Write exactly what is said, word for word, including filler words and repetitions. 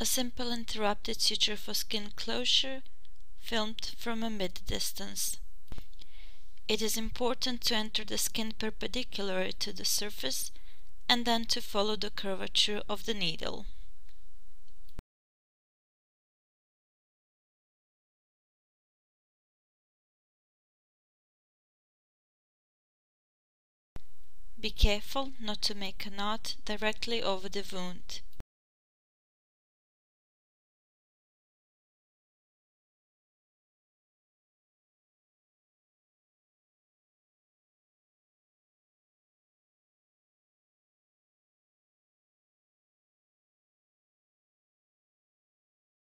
A simple interrupted suture for skin closure, filmed from a mid-distance. It is important to enter the skin perpendicular to the surface and then to follow the curvature of the needle. Be careful not to make a knot directly over the wound.